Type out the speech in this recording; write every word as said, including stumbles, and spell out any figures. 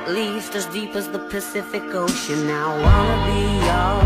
least as deep as the Pacific Ocean. I wanna be your